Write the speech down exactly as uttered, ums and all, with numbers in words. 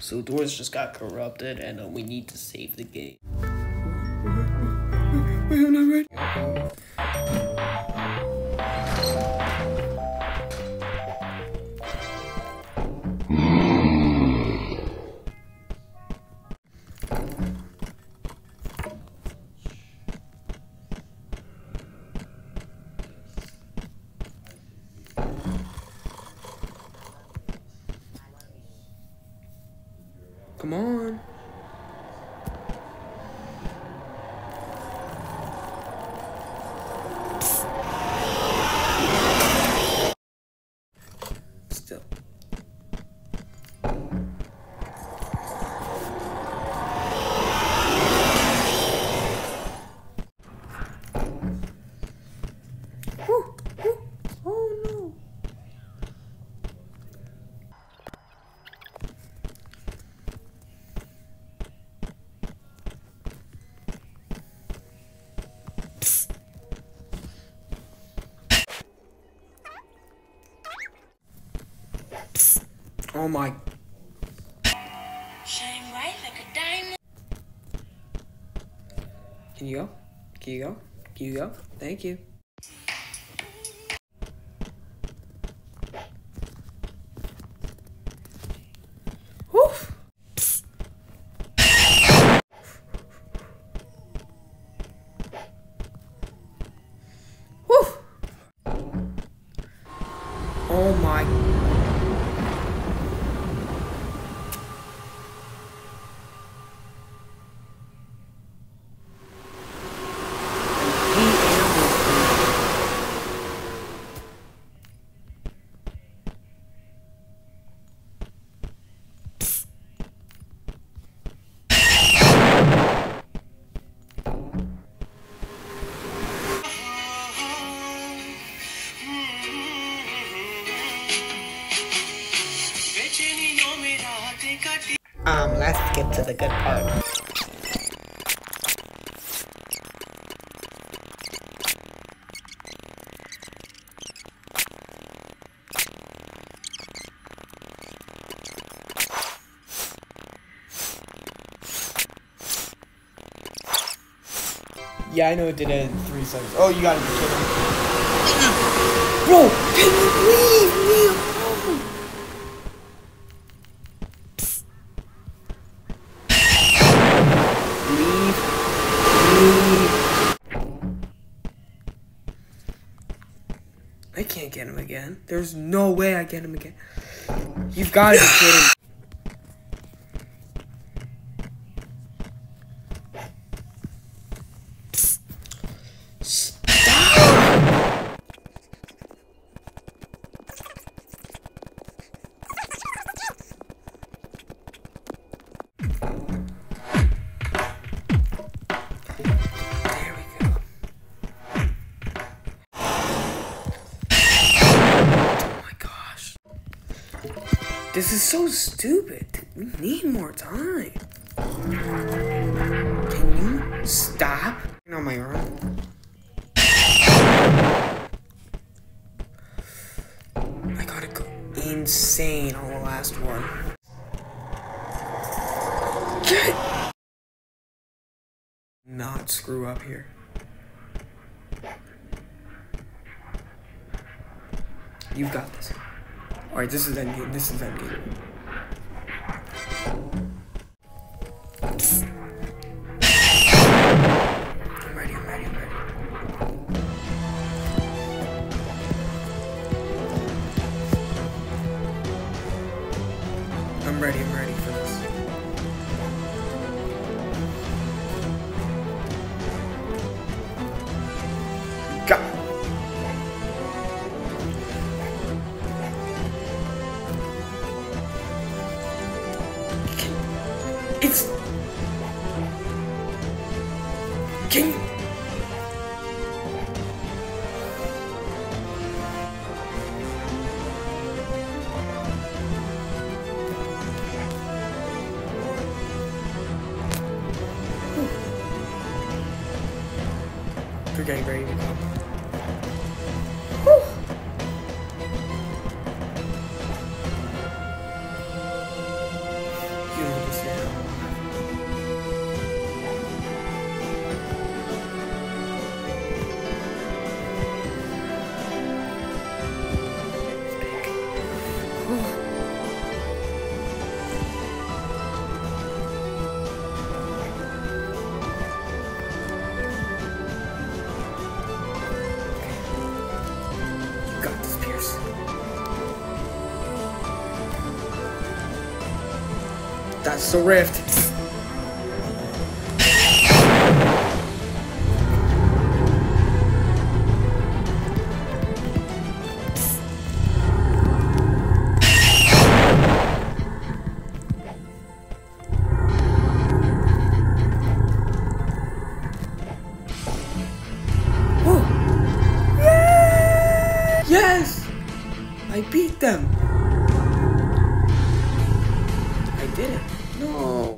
So doors just got corrupted, and uh, we need to save the game. Wait, I'm not ready. Come on. Still. Whew, whew. Oh no. Oh my. Shine bright like a diamond. Can you go? Can you go? Can you go? Thank you. Whew. Whew. Oh my. Um, let's get to the good part. Yeah, I know it did it in three seconds. Oh, you gotta be kidding me. Bro, can you leave me alone? Leave. Leave. I can't get him again. There's no way I get him again. You've gotta be kidding me. This is so stupid. We need more time. Can you stop? On my arm. I gotta go insane on the last one. Get not screw up here. You've got this. Alright, this is endgame. This is endgame. I'm ready, I'm ready, I'm ready. I'm ready, I'm ready for this. Go! It's... Can you... We're getting ready to go. Whew. You Got this, Pierce. That's the rift. Yes! I beat them! I did it. No.